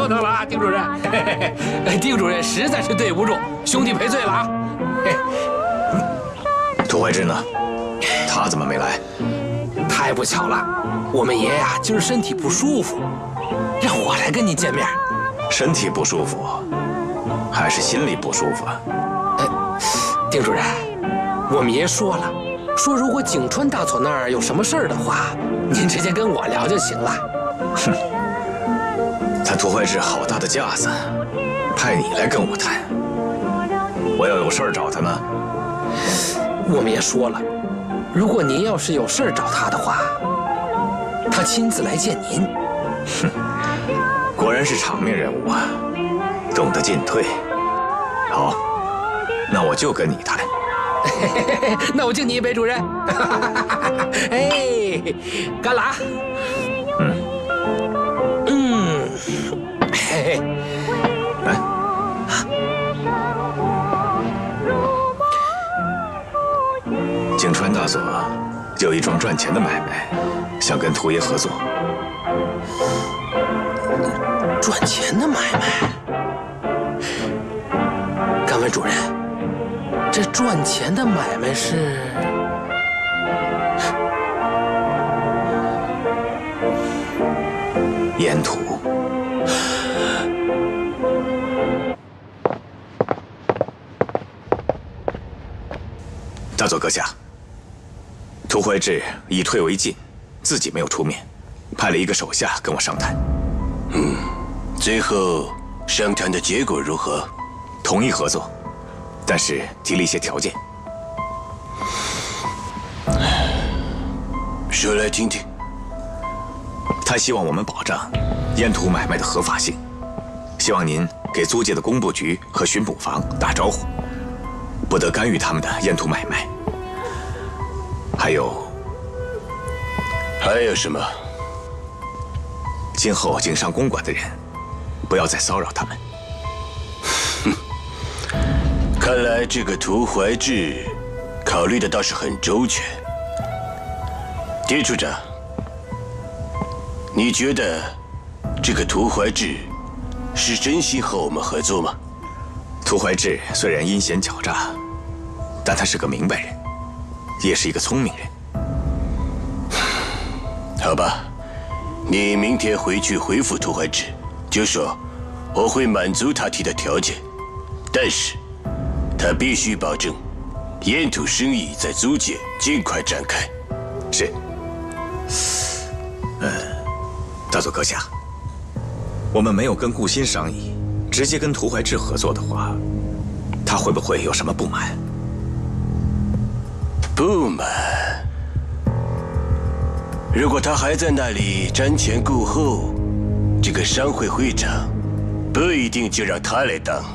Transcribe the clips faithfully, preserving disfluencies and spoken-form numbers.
头了啊，丁主任。丁主任实在是对不住，兄弟赔罪了啊。 涂怀志呢？他怎么没来？ 太不巧了，我们爷呀今儿身体不舒服，让我来跟您见面。 身体不舒服，还是心里不舒服啊？ 哎，丁主任，我们爷说了，说如果景川大佐那儿有什么事儿的话，您直接跟我聊就行了。 哼，他涂怀志好大的架子，派你来跟我谈。我要有事儿找他呢。 我们爷说了，如果您要是有事儿找他的话，他亲自来见您。 哼，果然是场面人物啊，懂得进退。好，那我就跟你谈。 那我敬你一杯，主任。哎，干了啊！ 嗯嗯，嘿嘿， 来。景川大佐有一桩赚钱的买卖，想跟涂爷合作。 赚钱的买卖？敢问主任，这赚钱的买卖是？ 烟土。大佐阁下，涂怀志以退为进，自己没有出面，派了一个手下跟我商谈。 嗯，最后商谈的结果如何？ 同意合作，但是提了一些条件。 说来听听。 他希望我们保障烟土买卖的合法性，希望您给租界的工部局和巡捕房打招呼，不得干预他们的烟土买卖。还有， 还有什么？ 今后井上公馆的人，不要再骚扰他们。 哼，看来这个涂怀志考虑的倒是很周全。狄处长，你觉得这个涂怀志是真心和我们合作吗？ 涂怀志虽然阴险狡诈，但他是个明白人，也是一个聪明人。 好吧，你明天回去回复涂怀志，就说我会满足他提的条件，但是他必须保证烟土生意在租界尽快展开。 是。呃，大佐阁下，我们没有跟顾欣商议，直接跟涂怀志合作的话，他会不会有什么不满？ 不满？如果他还在那里瞻前顾后，这个商会会长不一定就让他来当。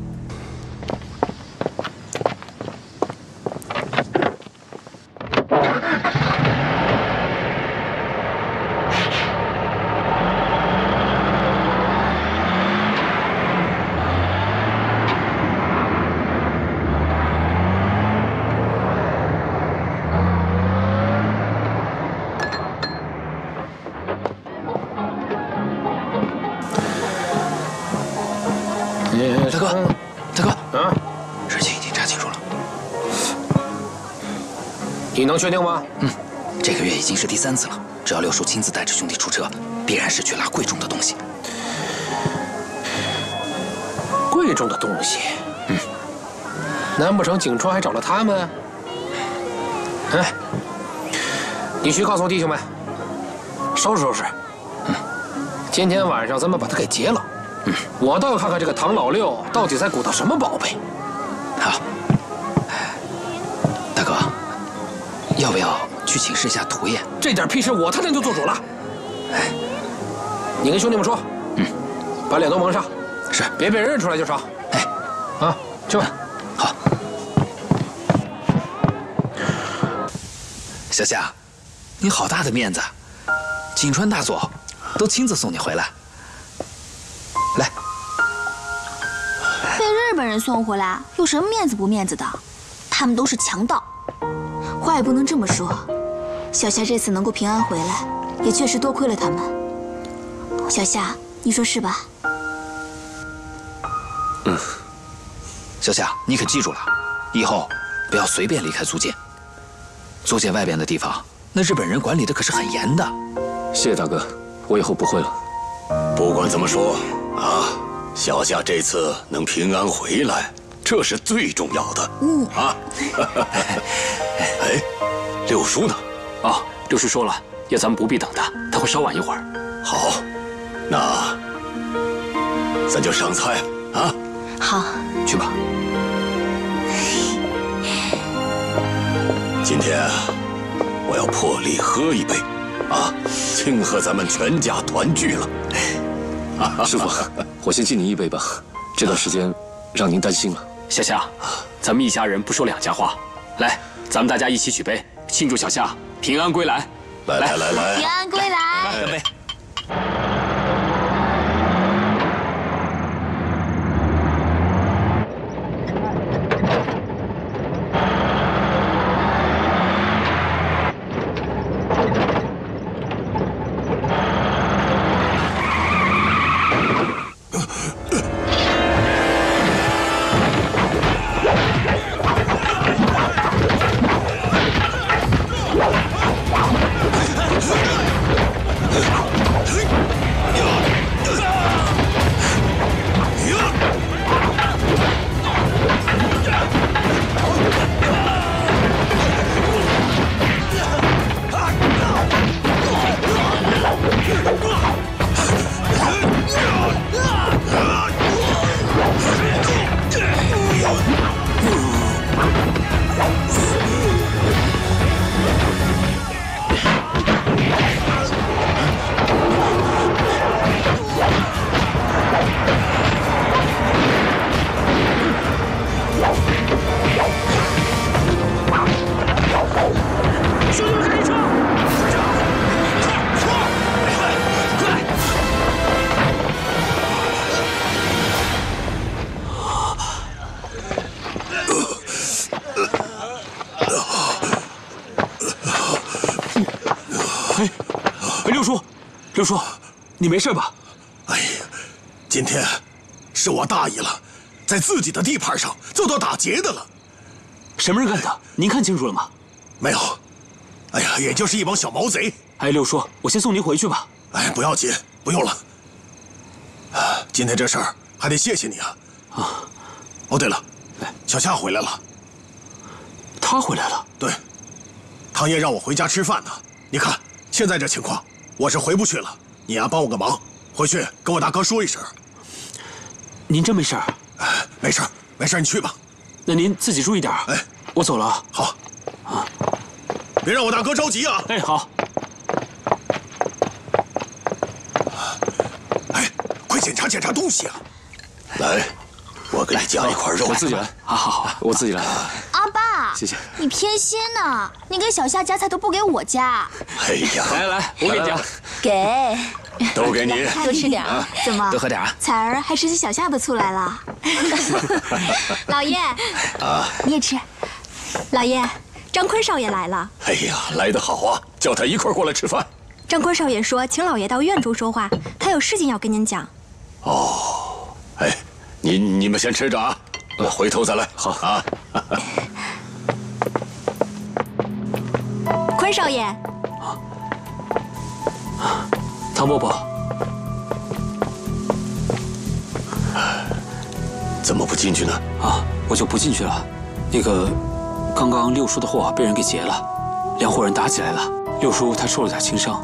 大哥，大哥，啊，事情已经查清楚了。 你能确定吗？ 嗯，这个月已经是第三次了。只要六叔亲自带着兄弟出车，必然是去拉贵重的东西。 贵重的东西？ 嗯， 难不成景川还找了他们？哎，你去告诉弟兄们，收拾收拾。 嗯， 今天晚上咱们把他给劫了。 嗯， 我倒要看看这个唐老六到底在鼓捣什么宝贝。 好，大哥，要不要去请示一下涂爷？ 这点屁事我他娘就做主了。 哎， 你跟兄弟们说， 嗯， 把脸都蒙上， 是， 别被人认出来就成。 哎， 啊，去吧。 好。小夏，你好大的面子，景川大佐都亲自送你回来。来， 被日本人送回来，有什么面子不面子的？他们都是强盗。话也不能这么说，小夏这次能够平安回来，也确实多亏了他们。小夏，你说是吧？ 嗯，小夏，你可记住了，以后不要随便离开租界。租界外边的地方，那日本人管理的可是很严的。 谢谢大哥，我以后不会了。 不管怎么说啊，小夏这次能平安回来，这是最重要的。嗯啊。哎，六叔呢？ 哦，六叔说了，要咱们不必等他，他会稍晚一会儿。 好，那咱就上菜啊。 好， 去吧。 今天我要破例喝一杯，啊，庆贺咱们全家团聚了。 师傅，我先敬您一杯吧。这段时间让您担心了。 小夏，咱们一家人不说两家话，来，咱们大家一起举杯，庆祝小夏平安归来。 来来来来， 平安归来。 干杯！ 六叔，你没事吧？ 哎呀，今天是我大意了，在自己的地盘上遭到打劫的了。 什么人干的？您看清楚了吗？ 没有。哎呀，也就是一帮小毛贼。 哎，六叔，我先送您回去吧。 哎，不要紧，不用了。啊，今天这事儿还得谢谢你啊。啊。哦，对了，小夏回来了。 他回来了？ 对。汤爷让我回家吃饭呢。你看现在这情况。我是回不去了，你呀帮我个忙，回去跟我大哥说一声。 您真没事儿？ 哎，没事儿，没事儿，你去吧。 那您自己注意点。哎，我走了。 好。啊，别让我大哥着急啊。 哎，好。 哎，快检查检查东西啊！ 来，我给你夹一块肉。 我自己来。 好好好， 我自己来。 阿爸， 谢谢。 你偏心呢？你给小夏夹菜都不给我夹。 哎呀， 来来，我给你夹。 给。 都给你。 多吃点啊。怎么？ 多喝点啊。 彩儿还吃起小夏的醋来了。 老爷。 啊。 你也吃。 老爷，张坤少爷来了。 哎呀，来得好啊！叫他一块过来吃饭。 张坤少爷说，请老爷到院中说话，他有事情要跟您讲。 哦，哎，你你们先吃着啊，我回头再来。 好啊。 坤少爷。 唐伯伯。 怎么不进去呢？ 啊，我就不进去了。那个，刚刚六叔的货被人给劫了，两伙人打起来了。六叔他受了点轻伤。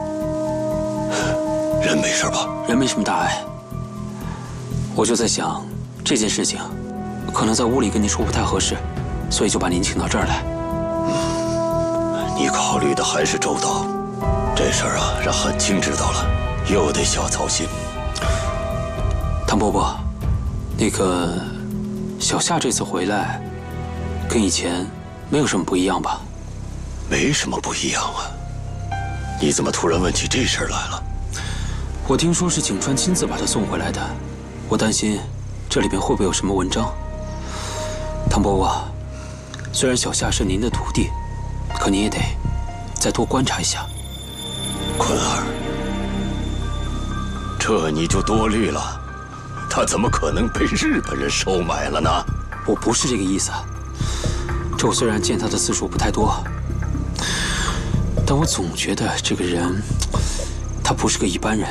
人没事吧？ 人没什么大碍。我就在想，这件事情，可能在屋里跟您说不太合适，所以就把您请到这儿来。 嗯，你考虑的还是周到。这事儿啊，让汉卿知道了，又得小操心。 唐伯伯，那个小夏这次回来，跟以前没有什么不一样吧？ 没什么不一样啊。你怎么突然问起这事儿来了？ 我听说是景川亲自把他送回来的，我担心这里边会不会有什么文章。唐伯伯，虽然小夏是您的徒弟，可您也得再多观察一下。 坤儿，这你就多虑了。 他怎么可能被日本人收买了呢？ 我不是这个意思。这我虽然见他的次数不太多，但我总觉得这个人，他不是个一般人。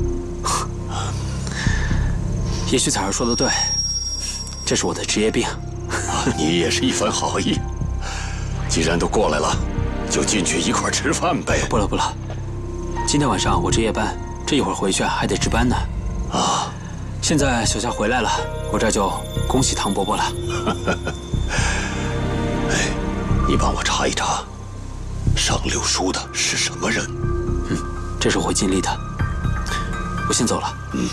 也许彩儿说的对，这是我的职业病。 你也是一番好意。既然都过来了，就进去一块吃饭呗。 不了不了，今天晚上我值夜班，这一会儿回去还得值班呢。 啊， 现在小夏回来了，我这就恭喜唐伯伯了。 哎，你帮我查一查，上六书的是什么人？ 嗯，这是我会尽力的。我先走了。 嗯。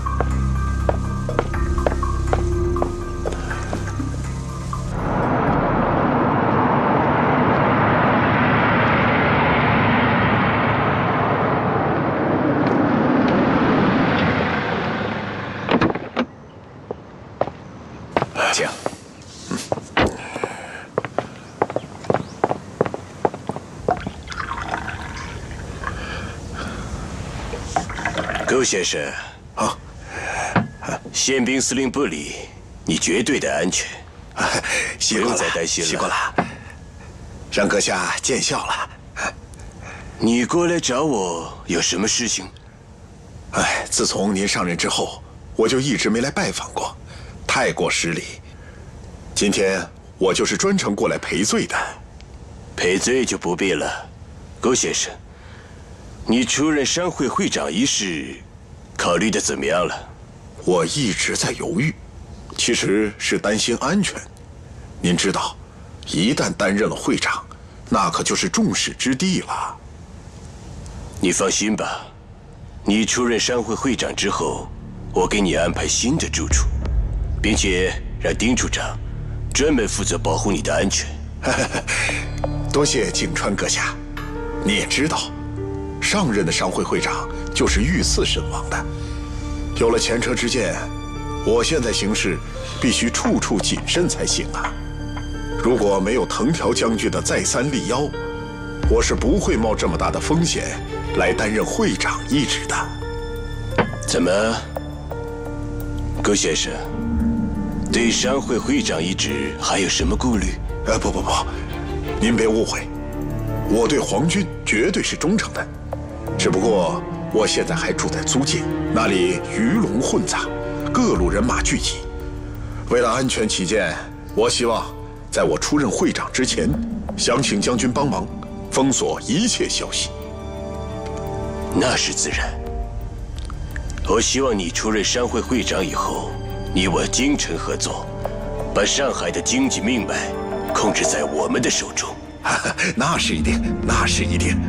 周先生， 啊， 宪兵司令部里，你绝对的安全，不用再担心了。 习惯了，让阁下见笑了。 你过来找我有什么事情？ 哎，自从您上任之后，我就一直没来拜访过，太过失礼。今天我就是专程过来赔罪的。 赔罪就不必了，勾先生，你出任商会会长一事，考虑的怎么样了？ 我一直在犹豫，其实是担心安全。您知道，一旦担任了会长，那可就是众矢之的了。 你放心吧，你出任商会会长之后，我给你安排新的住处，并且让丁处长专门负责保护你的安全。 多谢景川阁下。你也知道，上任的商会会长就是遇刺身亡的。有了前车之鉴，我现在行事必须处处谨慎才行啊。如果没有藤条将军的再三力邀，我是不会冒这么大的风险来担任会长一职的。 怎么，勾先生，对商会会长一职还有什么顾虑？ 呃，不不不，您别误会，我对皇军绝对是忠诚的。只不过我现在还住在租界，那里鱼龙混杂，各路人马聚集。为了安全起见，我希望在我出任会长之前，想请将军帮忙封锁一切消息。 那是自然。我希望你出任商会会长以后，你我精诚合作，把上海的经济命脉控制在我们的手中。 那是一定，那是一定。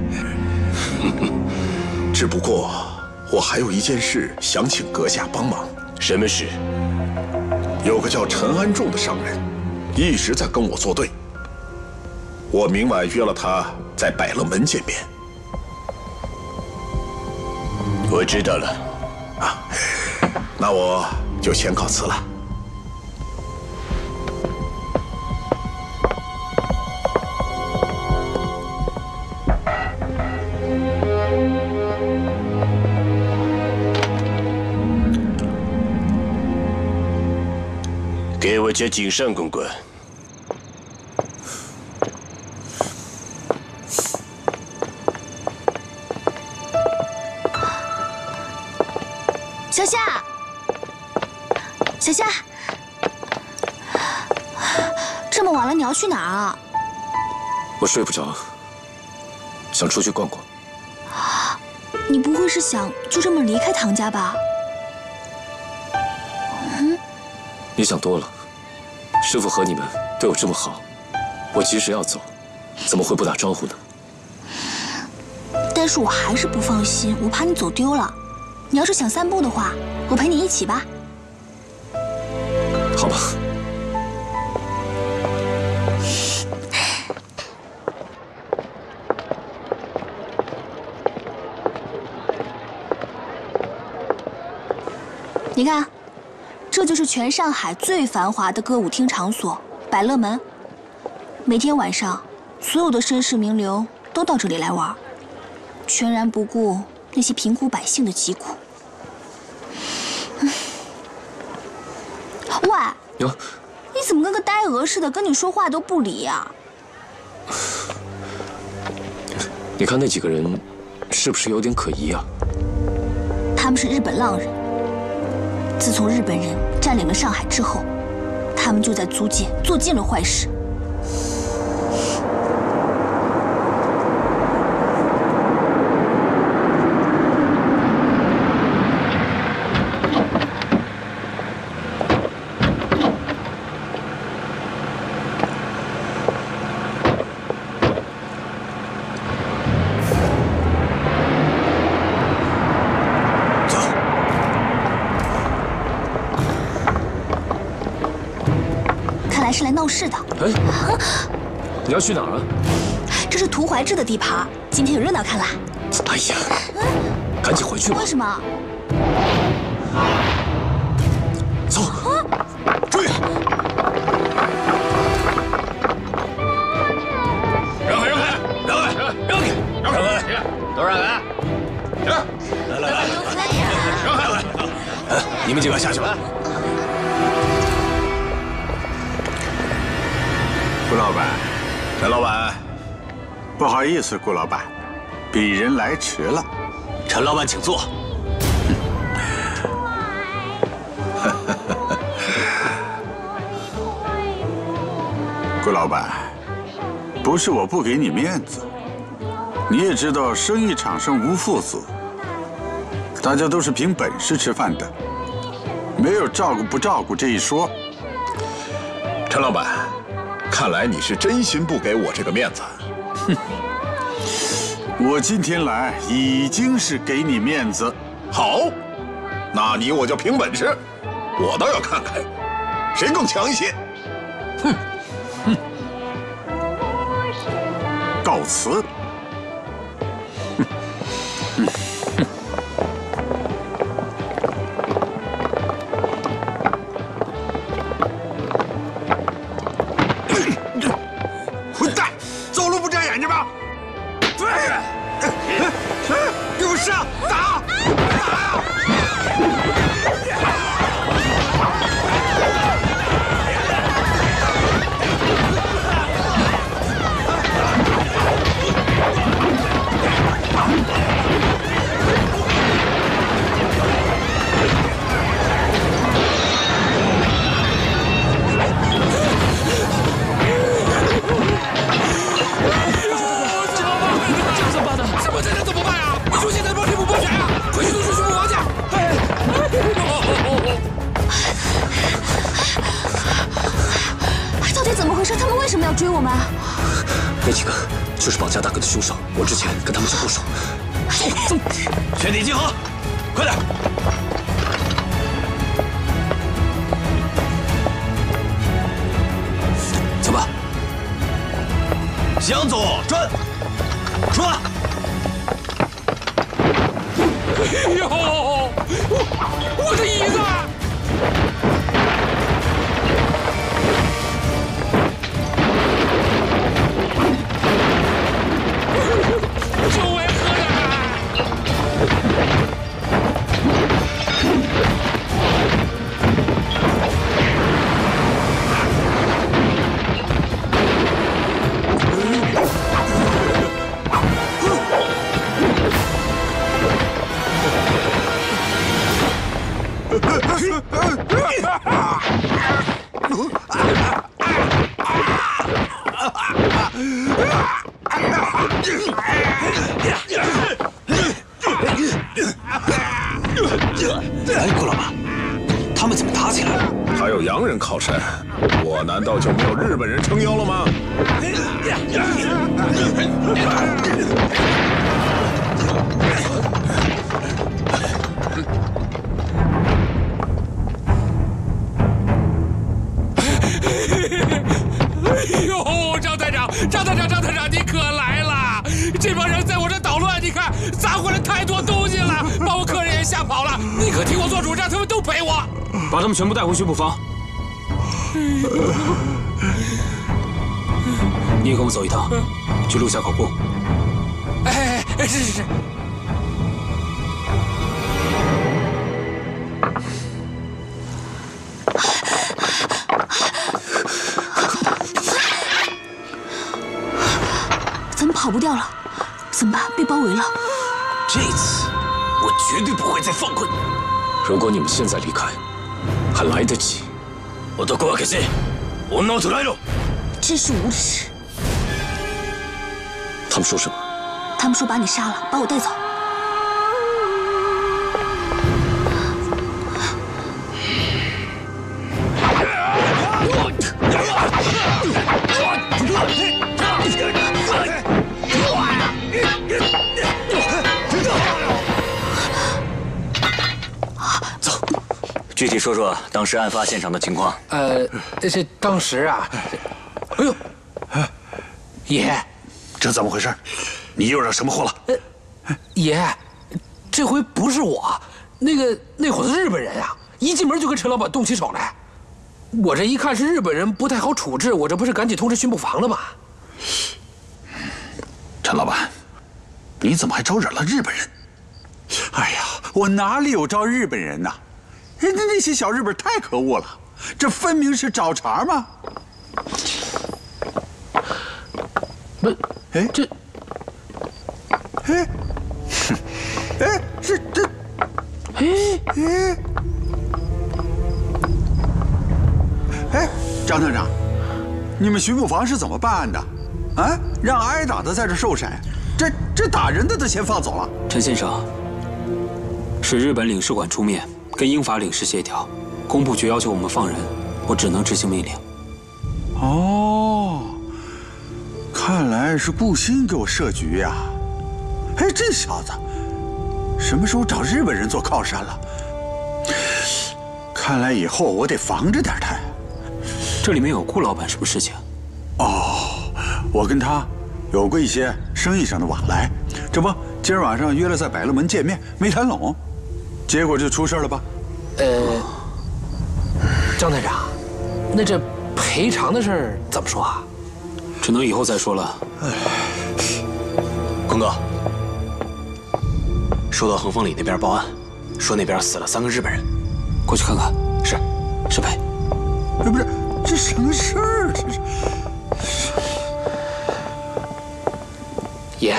只不过我还有一件事想请阁下帮忙。 什么事？ 有个叫陈安仲的商人，一直在跟我作对。我明晚约了他在百乐门见面。 我知道了。 啊，那我就先告辞了。 给我叫井上公关。 小夏，小夏，这么晚了，你要去哪儿啊？ 我睡不着，想出去逛逛。 你不会是想就这么离开唐家吧？嗯， 你想多了。师父和你们对我这么好，我即使要走，怎么会不打招呼呢？ 但是我还是不放心，我怕你走丢了。你要是想散步的话，我陪你一起吧。 好吧。 你看，这就是全上海最繁华的歌舞厅场所——百乐门。每天晚上，所有的绅士名流都到这里来玩，全然不顾那些贫苦百姓的疾苦。 喂， 哟， 你怎么跟个呆鹅似的，跟你说话都不理呀？ 你看那几个人，是不是有点可疑啊？ 他们是日本浪人。自从日本人占领了上海之后，他们就在租界做尽了坏事。是来闹事的。 哎，你要去哪儿啊？ 这是涂怀志的地盘，今天有热闹看啦。 哎呀，赶紧回去吧。 为什么？ 走， 追！让开，让开，让开，让开，让开，都让开！行，来来来，让开来！哎，你们几个下去吧。 顾老板，陈老板，不好意思，顾老板，鄙人来迟了。 陈老板，请坐。 顾老板，不是我不给你面子，你也知道生意场上无父子，大家都是凭本事吃饭的，没有照顾不照顾这一说。 陈老板。 看来你是真心不给我这个面子。 哼，我今天来已经是给你面子。 好，那你我就凭本事，我倒要看看谁更强一些。 哼，哼，告辞。哼，哼，哼。 有事啊！打！打！ 这怎么办呢？怎么这能怎么办呀？你说现在帮谁不帮谁啊？回去都说巡捕王去！哎， 到底怎么回事？他们为什么要追我们？ 那几个就是绑架大哥的凶手，我之前跟他们是不熟。走，走， 全体集合，快点！ 走吧。 向左转，出发！ 哎呦，我我的椅子！就为何哎，顾老板，他们怎么打起来了？ 还有洋人靠山，我难道就没有日本人撑腰了吗？ 哎呦，张队长，张队长，张队长，你可来了！这帮人在我这捣乱，你看砸坏了太多东西了，把我客人也吓跑了。你可替我做主，让他们都赔我。 把他们全部带回巡捕房。你也跟我走一趟，去录下口供。 哎哎，是是是。 跑不掉了，怎么办？被包围了。 这次我绝对不会再放过你。如果你们现在离开，还来得及。我都过来些，我闹出来了。 真是无耻！ 他们说什么？ 他们说把你杀了，把我带走。 走，具体说说当时案发现场的情况。 呃，这当时啊，哎呦，爷， 这怎么回事？你又惹什么祸了？ 呃，爷，这回不是我，那个那伙子日本人啊，一进门就跟陈老板动起手来。我这一看是日本人不太好处置，我这不是赶紧通知巡捕房了吗？ 陈老板，你怎么还招惹了日本人？ 哎呀，我哪里有招日本人呐？人家那些小日本太可恶了，这分明是找茬嘛！ 不， 哎， 这， 哎，哎，这这， 哎哎，哎，张探长，你们巡捕房是怎么办案的？啊，让挨打的在这受审，这这打人的都先放走了。 陈先生，是日本领事馆出面跟英法领事协调，工部局要求我们放人，我只能执行命令。 哦，看来是顾鑫给我设局呀！哎，这小子什么时候找日本人做靠山了？看来以后我得防着点他。 这里面有顾老板什么事情？ 哦，我跟他有过一些生意上的往来，这不，今儿晚上约了在百乐门见面，没谈拢，结果就出事了吧？ 呃，张探长，那这赔偿的事儿怎么说啊？ 只能以后再说了。 坤哥，收到恒丰里那边报案，说那边死了三个日本人， 过去看看。 是， 师培。 哎，不是，这什么事儿？这是。 爷，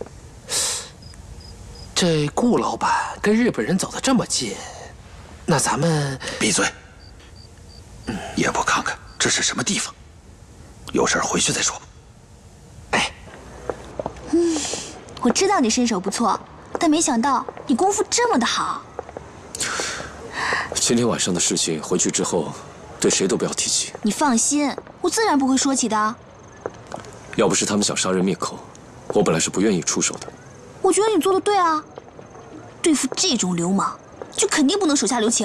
这顾老板跟日本人走得这么近，那咱们闭嘴！也不看看这是什么地方，有事回去再说。 哎， 嗯，我知道你身手不错，但没想到你功夫这么的好。 今天晚上的事情回去之后，对谁都不要提起。 你放心，我自然不会说起的。 要不是他们想杀人灭口，我本来是不愿意出手的。 我觉得你做的对啊，对付这种流氓，就肯定不能手下留情。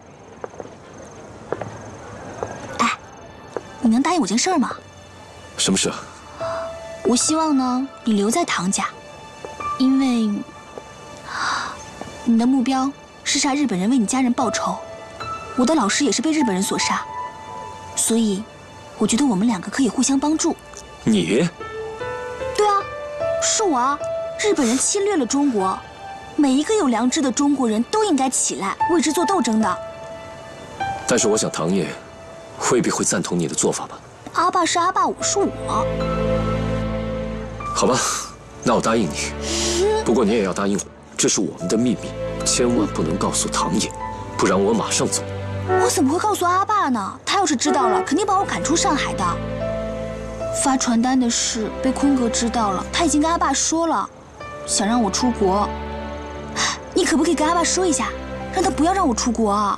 哎，你能答应我件事儿吗？ 什么事啊？ 我希望呢，你留在唐家，因为你的目标是杀日本人为你家人报仇。我的老师也是被日本人所杀，所以我觉得我们两个可以互相帮助。 你？ 对啊，是我啊！日本人侵略了中国，每一个有良知的中国人都应该起来为之做斗争的。 但是我想唐爷未必会赞同你的做法吧？ 阿爸是阿爸，我是我。 好吧，那我答应你。不过你也要答应我，这是我们的秘密，千万不能告诉唐爷，不然我马上走。 我怎么会告诉阿爸呢？他要是知道了，肯定把我赶出上海的。发传单的事被坤哥知道了，他已经跟阿爸说了，想让我出国。你可不可以跟阿爸说一下，让他不要让我出国啊？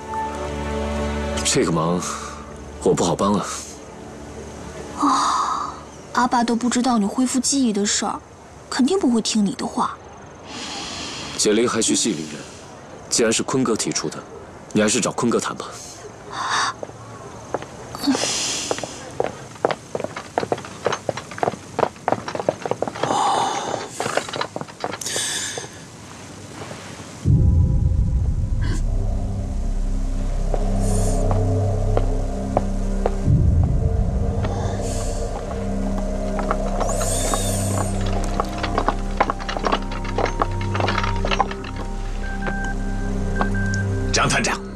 这个忙我不好帮啊。 啊，阿爸都不知道你恢复记忆的事儿，肯定不会听你的话。 解铃还须系铃人，既然是坤哥提出的，你还是找坤哥谈吧。 张探长，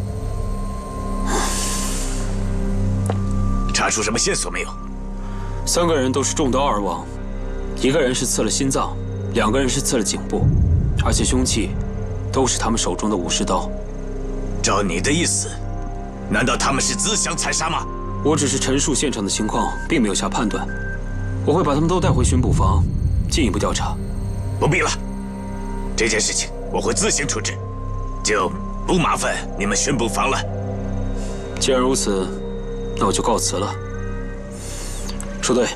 查出什么线索没有？ 三个人都是中刀而亡，一个人是刺了心脏，两个人是刺了颈部，而且凶器都是他们手中的武士刀。 照你的意思，难道他们是自相残杀吗？ 我只是陈述现场的情况，并没有下判断。我会把他们都带回巡捕房，进一步调查。 不必了，这件事情我会自行处置，就不麻烦你们巡捕房了。 既然如此，那我就告辞了。收队。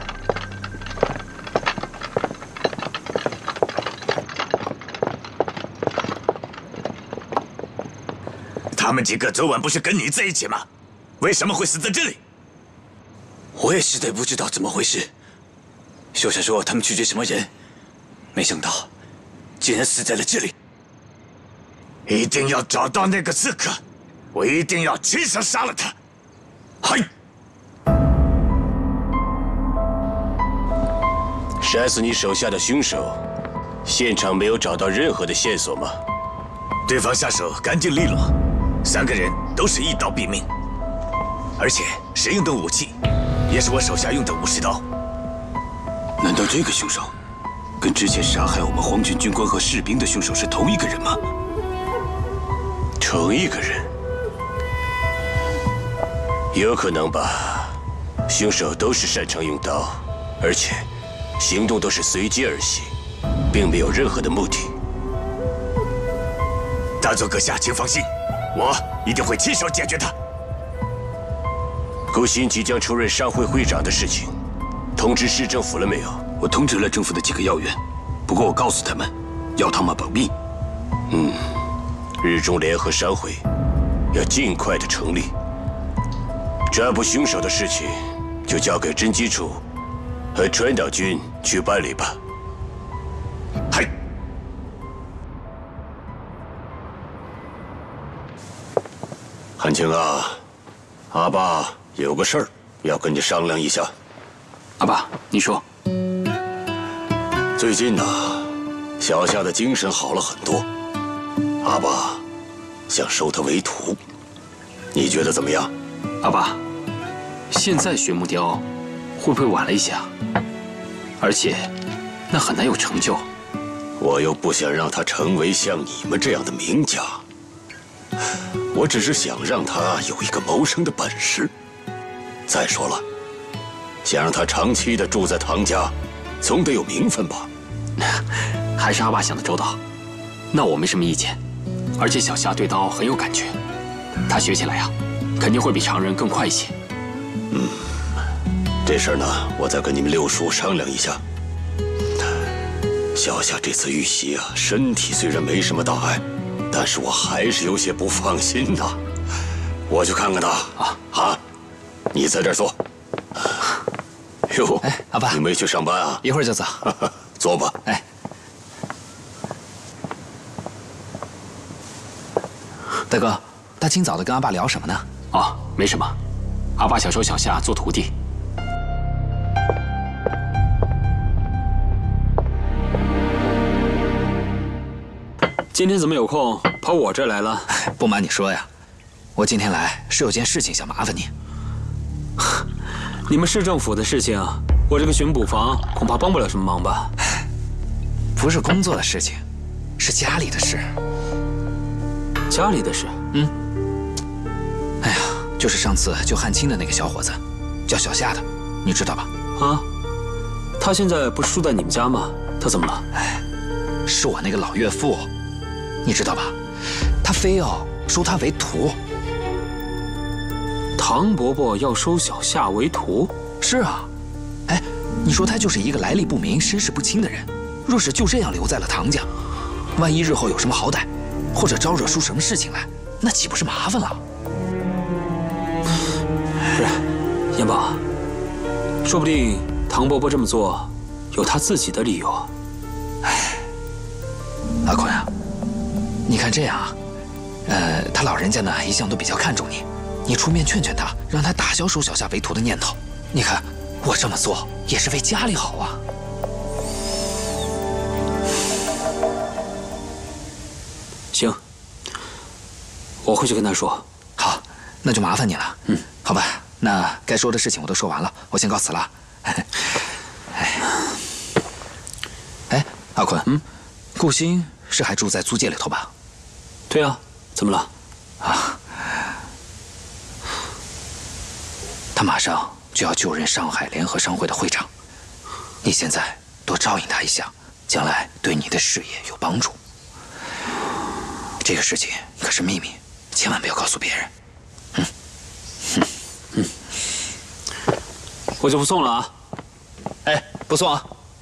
他们几个昨晚不是跟你在一起吗？为什么会死在这里？ 我也实在不知道怎么回事。秀才说他们去追什么人，没想到竟然死在了这里。 一定要找到那个刺客，我一定要亲手杀了他。嗨！ 杀死你手下的凶手，现场没有找到任何的线索吗？ 对方下手干净利落，三个人都是一刀毙命，而且谁用的武器也是我手下用的武士刀。 难道这个凶手跟之前杀害我们皇军军官和士兵的凶手是同一个人吗？ 同一个人，有可能吧。凶手都是擅长用刀，而且行动都是随机而行，并没有任何的目的。 大佐阁下，请放心，我一定会亲手解决他。 顾欣即将出任商会会长的事情，通知市政府了没有？ 我通知了政府的几个要员，不过我告诉他们，要他们保密。 嗯，日中联合商会要尽快的成立。抓捕凶手的事情，就交给侦缉处和川岛君去办理吧。 嗨。 汉卿啊，阿爸有个事儿要跟你商量一下。 阿爸，你说。 最近呢，小夏的精神好了很多，阿爸想收他为徒，你觉得怎么样？ 阿爸，现在学木雕会不会晚了一些啊？而且，那很难有成就。 我又不想让他成为像你们这样的名家，我只是想让他有一个谋生的本事。再说了，想让他长期的住在唐家，总得有名分吧？ 还是阿爸想的周到，那我没什么意见。而且小夏对刀很有感觉，他学起来呀，肯定会比常人更快一些。 嗯，这事儿呢，我再跟你们六叔商量一下。小夏这次遇袭啊，身体虽然没什么大碍，但是我还是有些不放心呐。我去看看他啊啊！你在这儿坐。哟， 哎，阿爸， 你没去上班啊？ 一会儿就走。 坐吧。 哎，大哥，大清早的跟阿爸聊什么呢？ 哦，没什么，阿爸想收小夏做徒弟。今天怎么有空跑我这儿来了？ 不瞒你说呀，我今天来是有件事情想麻烦你。 你们市政府的事情，我这个巡捕房恐怕帮不了什么忙吧？ 不是工作的事情，是家里的事。 家里的事？ 嗯。哎呀，就是上次救汉卿的那个小伙子，叫小夏的，你知道吧？ 啊，他现在不是住在你们家吗？他怎么了？ 哎，是我那个老岳父，你知道吧？他非要收他为徒。 唐伯伯要收小夏为徒？ 是啊。哎，你说他就是一个来历不明、身世不清的人，若是就这样留在了唐家，万一日后有什么好歹，或者招惹出什么事情来，那岂不是麻烦了？ 不是，燕宝，说不定唐伯伯这么做有他自己的理由。 哎，阿坤啊，你看这样啊，呃，他老人家呢一向都比较看重你，你出面劝劝他，让他打消收小夏为徒的念头。你看我这么做也是为家里好啊。 行，我会去跟他说。 好，那就麻烦你了。嗯，好吧，那该说的事情我都说完了，我先告辞了。 哎，阿坤，嗯，顾欣是还住在租界里头吧？ 对啊，怎么了？ 啊，他马上就要就任上海联合商会的会长，你现在多照应他一下，将来对你的事业有帮助。这个事情可是秘密，千万不要告诉别人。嗯， 嗯嗯，我就不送了啊。 哎，不送啊。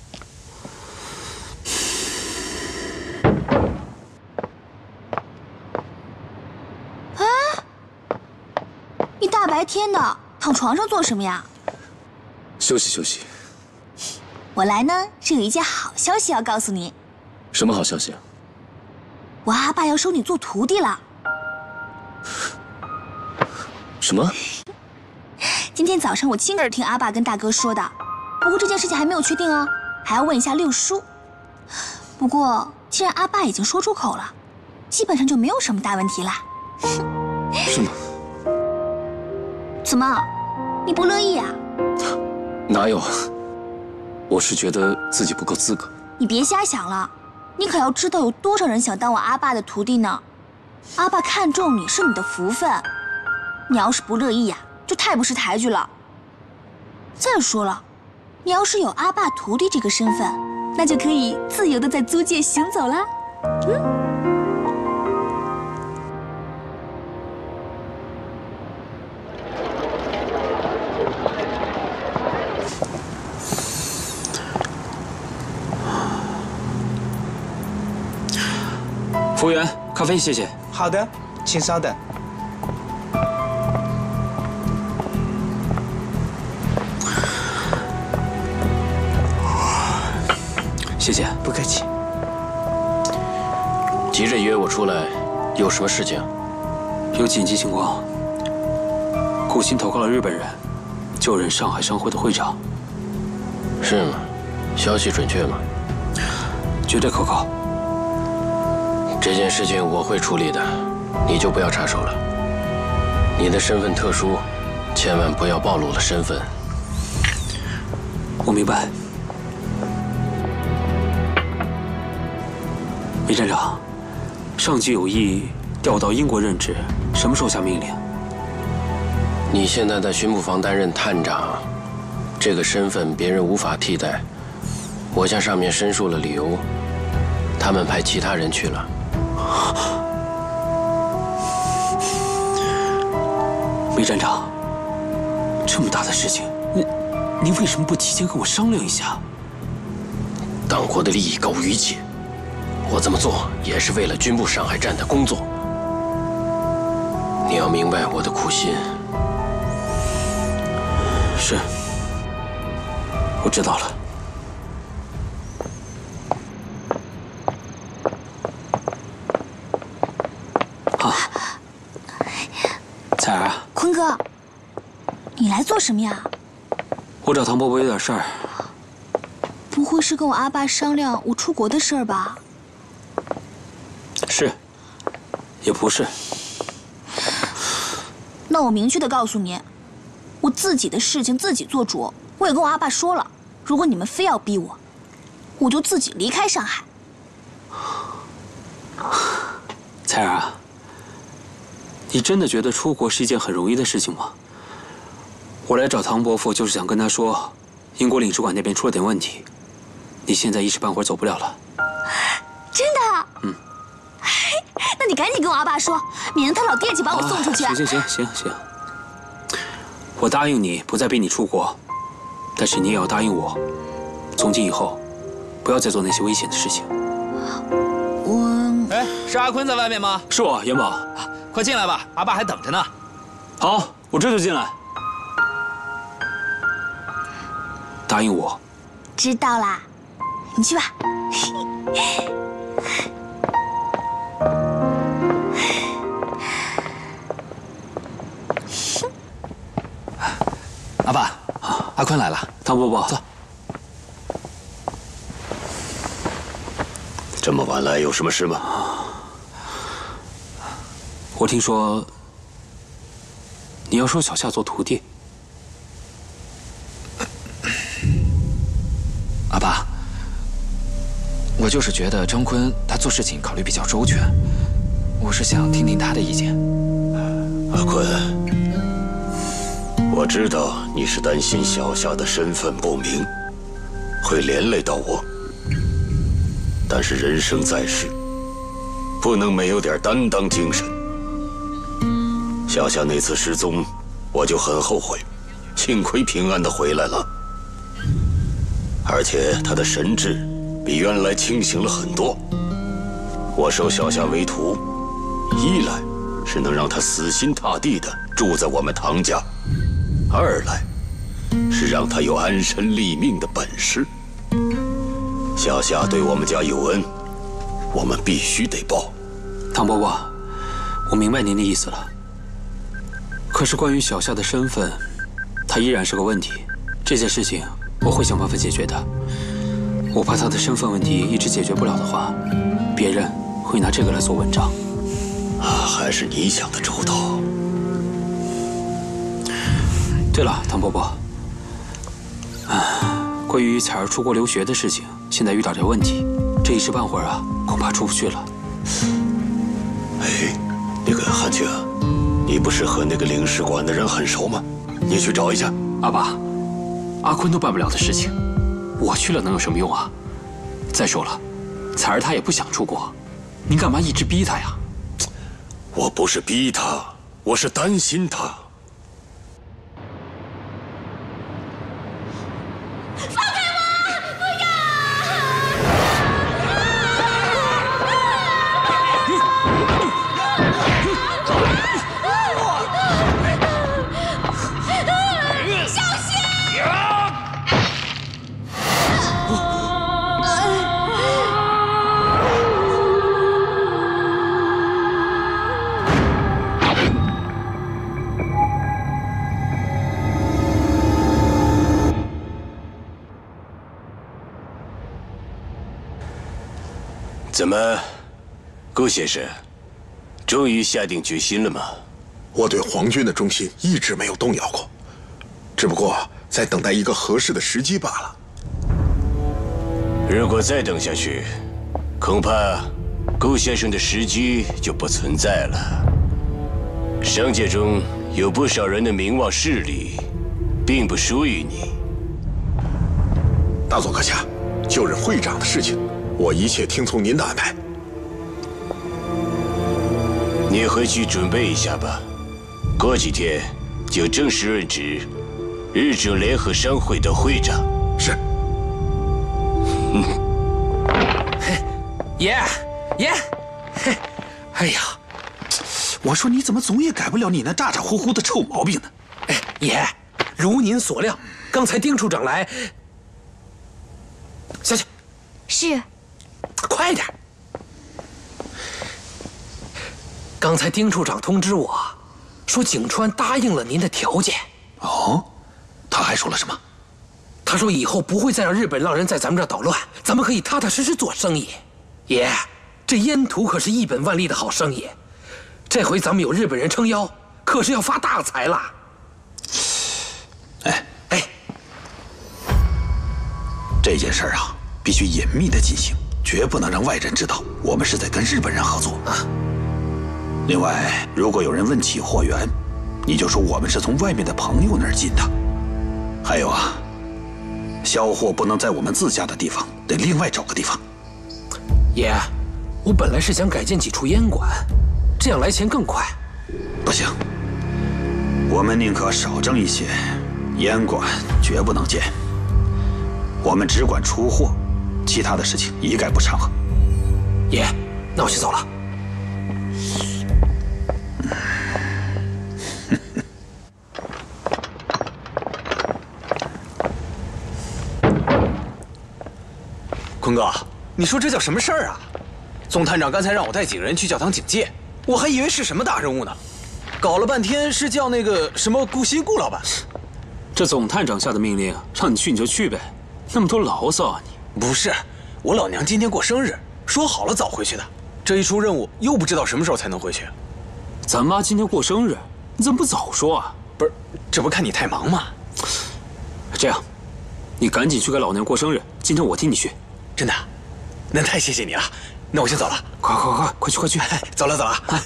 哎，你大白天的躺床上做什么呀？ 休息休息。 我来呢是有一件好消息要告诉你。 什么好消息啊？ 我阿爸要收你做徒弟了。 什么？ 今天早上我亲耳听阿爸跟大哥说的，不过这件事情还没有确定哦，还要问一下六叔。不过既然阿爸已经说出口了，基本上就没有什么大问题啦。 是吗？ 怎么，你不乐意啊？ 哪有？我是觉得自己不够资格。 你别瞎想了，你可要知道有多少人想当我阿爸的徒弟呢。阿爸看中你是你的福分，你要是不乐意呀、啊，就太不识抬举了。再说了，你要是有阿爸徒弟这个身份，那就可以自由的在租界行走啦。嗯。 服务员，咖啡谢谢。 好的，请稍等。 谢谢， 不客气。 急着约我出来，有什么事情？ 有紧急情况。顾欣投靠了日本人，就任上海商会的会长。 是吗？消息准确吗？ 绝对可靠。 这件事情我会处理的，你就不要插手了。你的身份特殊，千万不要暴露了身份。 我明白。梅站长，上级有意调到英国任职，什么时候下命令？ 你现在在巡捕房担任探长，这个身份别人无法替代。我向上面申诉了理由，他们派其他人去了。 梅站长，这么大的事情，你你为什么不提前跟我商量一下？ 党国的利益高于一切，我这么做也是为了军部上海站的工作。你要明白我的苦心。 是，我知道了。啊，彩儿， 坤哥，你来做什么呀？ 我找唐伯伯有点事儿。 不会是跟我阿爸商量我出国的事儿吧？ 是，也不是。 那我明确的告诉你，我自己的事情自己做主。我也跟我阿爸说了，如果你们非要逼我，我就自己离开上海。 彩儿啊，你真的觉得出国是一件很容易的事情吗？我来找唐伯父就是想跟他说，英国领事馆那边出了点问题，你现在一时半会儿走不了了。 真的？ 嗯。 那你赶紧跟我阿爸说，免得他老惦记把我送出去。 啊、行行行行行，我答应你不再逼你出国，但是你也要答应我，从今以后不要再做那些危险的事情。 我…… 哎，是阿坤在外面吗？ 是我，元宝。 快进来吧，阿爸还等着呢。 好，我这就进来。答应我。 知道啦，你去吧。 阿爸，阿坤来了。 唐伯伯， 坐。 这么晚了，有什么事吗？ 我听说你要收小夏做徒弟。 我就是觉得张坤他做事情考虑比较周全，我是想听听他的意见。 阿坤，我知道你是担心小夏的身份不明会连累到我，但是人生在世，不能没有点担当精神。小夏那次失踪，我就很后悔，幸亏平安的回来了，而且她的神智比原来清醒了很多。我收小夏为徒，一来是能让她死心塌地的住在我们唐家，二来是让她有安身立命的本事。小夏对我们家有恩，我们必须得报。 唐伯伯，我明白您的意思了。可是关于小夏的身份，她依然是个问题。这件事情我会想办法解决的。我怕她的身份问题一直解决不了的话，别人会拿这个来做文章。 啊，还是你想的周到。 对了，唐伯伯，啊，关于彩儿出国留学的事情，现在遇到点问题，这一时半会儿啊，恐怕出不去了。 哎，那个汉卿，你不是和那个领事馆的人很熟吗？你去找一下。 阿爸，阿坤都办不了的事情，我去了能有什么用啊？再说了，彩儿她也不想出国，您干嘛一直逼她呀？ 我不是逼她，我是担心她。怎么，顾先生，终于下定决心了吗？ 我对皇军的忠心一直没有动摇过，只不过在等待一个合适的时机罢了。 如果再等下去，恐怕顾先生的时机就不存在了。商界中有不少人的名望势力，并不输于你。 大佐阁下，就任会长的事情，我一切听从您的安排。 你回去准备一下吧，过几天就正式任职日中联合商会的会长。 是。 嗯。嘿，爷，爷，嘿，哎呀， 我说你怎么总也改不了你那咋咋呼呼的臭毛病呢？ 哎，爷，如您所料，刚才丁处长来，下去。 是。 快点！刚才丁处长通知我，说景川答应了您的条件。 哦，他还说了什么？ 他说以后不会再让日本浪人在咱们这儿捣乱，咱们可以踏踏实实做生意。爷，这烟土可是一本万利的好生意，这回咱们有日本人撑腰，可是要发大财了。 哎哎， 这件事儿啊，必须隐秘的进行，绝不能让外人知道我们是在跟日本人合作啊。另外，如果有人问起货源，你就说我们是从外面的朋友那儿进的。还有啊，销货不能在我们自家的地方，得另外找个地方。 爷，我本来是想改建几处烟馆，这样来钱更快。 不行，我们宁可少挣一些，烟馆绝不能建。我们只管出货，其他的事情一概不掺和。 爷，那我先走了。 坤哥，你说这叫什么事儿啊？总探长刚才让我带几个人去教堂警戒，我还以为是什么大任务呢，搞了半天是叫那个什么顾西顾老板。 这总探长下的命令，让你去你就去呗，那么多牢骚啊你！ 不是，我老娘今天过生日，说好了早回去的，这一出任务又不知道什么时候才能回去。 咱妈今天过生日，你怎么不早说啊？ 不是，这不看你太忙吗？ 这样，你赶紧去给老娘过生日，今天我替你去。 真的？ 那太谢谢你了，那我先走了。 快快快，快去快去， 走了走了。哎。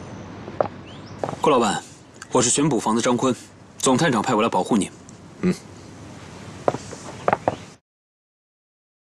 郭老板，我是巡捕房的张坤，总探长派我来保护你。 嗯。